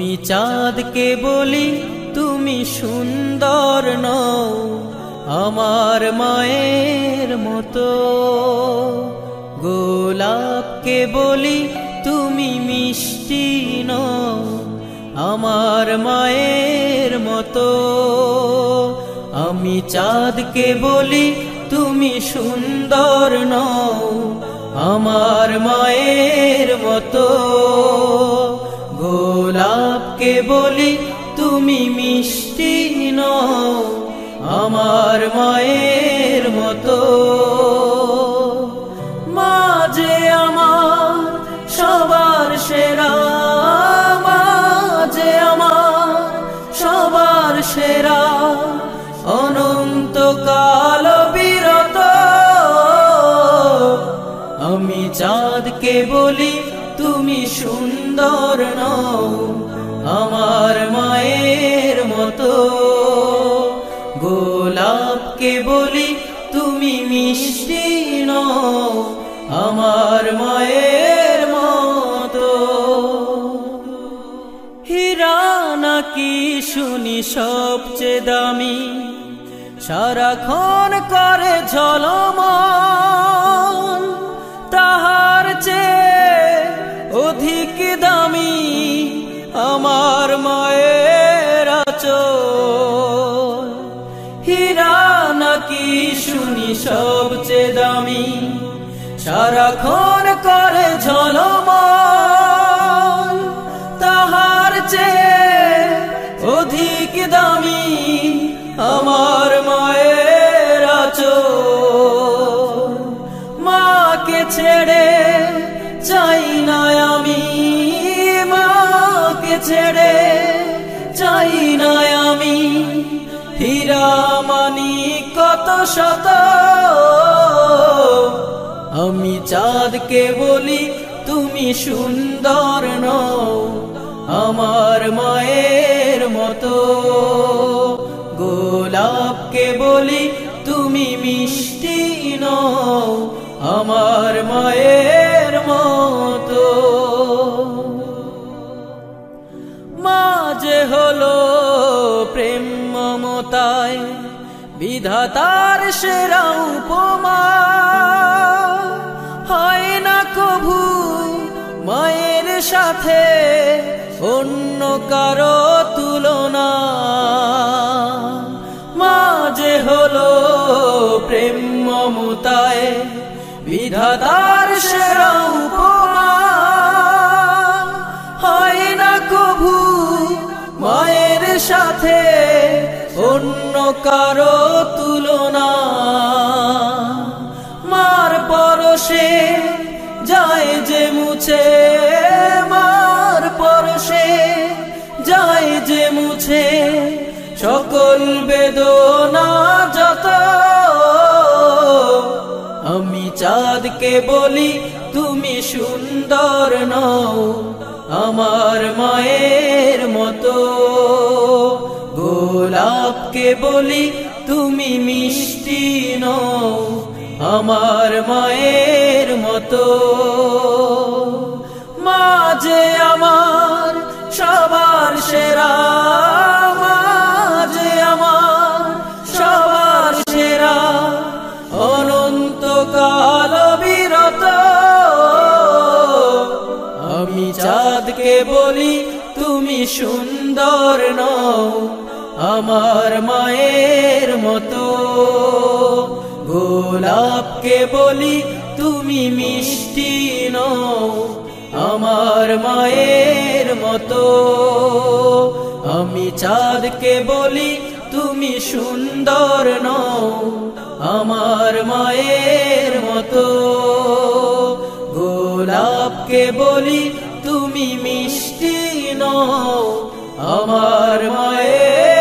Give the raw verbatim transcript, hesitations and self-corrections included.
আমি চাঁদকে বলি তুমি সুন্দর নও আমার মায়ের মতো, গোলাপকে বলি তুমি মিষ্টি নও আমার মায়ের মতো। আমি চাঁদকে বলি তুমি সুন্দর নও আমার মায়ের মতো, গোলাপকে বলি তুমি মিষ্টি নও আমার মায়ের মতো। মা যে আমার সবার সেরা, মা যে আমার সবার সেরা, অনন্তকাল বিরত। আমি চাঁদকে বলি তুমি সুন্দর নও আমার মায়ের মতো, গোলাপকে বলি তুমি মিষ্টি নও আমার মায়ের মতো। হীরা নাকি শুনি সবচেয়ে দামি, সারাক্ষণ করে ঝলমল, তাহার চেয়ে অধিক দামি আমার মায়ের আঁচল। হীরা নাকি শুনি সবচেয়ে দামি, সারাক্ষণ করে ঝলমল, তাহার চেয়ে অধিক দামি আমার মায়ের আঁচল। মাকে ছেড়ে চাই না আমি, মাকে ছেড়ে চাই না আমি, হীরা মানি কত শত। আমি চাঁদকে বলি তুমি সুন্দর নও আমার মায়ের মতো, গোলাপকে বলি তুমি মিষ্টি নও আমার মায়ের মতো। মা যে হলো প্রেম মমতায় বিধাতার সেরা উপমা, হয় না কভু মায়ের সাথে অন্য কারো তুলনা। মা যে হলো প্রেম মমতায় বিধাতার সেরা উপমা, হয় না কভু মায়ের সাথে অন্য কারো তুলনা। মার পরশে যায় যে মুছে, মার পরশে যায় যে মুছে সকল বেদনা যত। আমি চাঁদকে বলি তুমি সুন্দর নও আমার মায়ের মতো, গোলাপকে বলি তুমি মিষ্টি নও আমার মায়ের মতো। মা যে আমার সবার সেরা, মা যে আমার সবার সেরা, অনন্তকাল বিরত। আমি চাঁদকে বলি তুমি সুন্দর নও আমার মায়ের মতো, গোলাপকে বলি তুমি মিষ্টি নও আমার মায়ের মতো। আমি চাঁদকে বলি তুমি সুন্দর নও আমার মায়ের মতো, গোলাপকে বলি তুমি মিষ্টি নও আমার মায়ের